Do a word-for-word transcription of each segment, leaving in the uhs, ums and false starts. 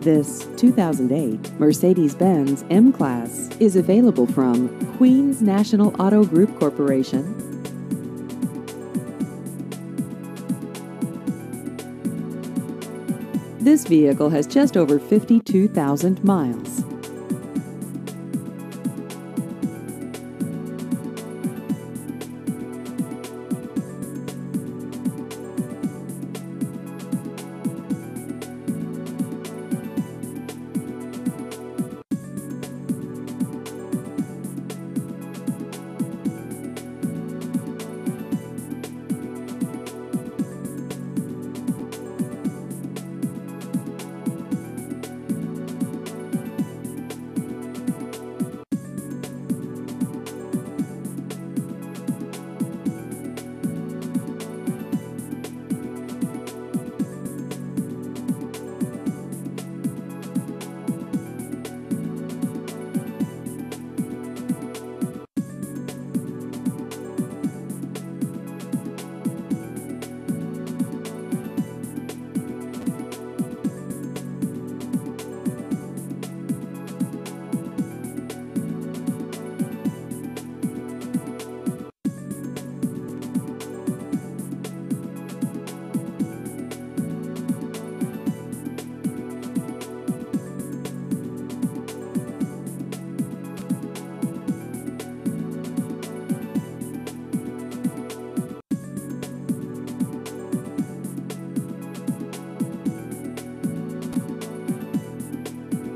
This two thousand eight Mercedes-Benz M-Class is available from Queens National Auto Group Corporation. This vehicle has just over fifty-two thousand miles.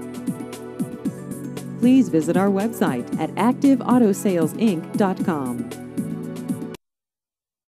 Please visit our website at active auto sales inc dot com.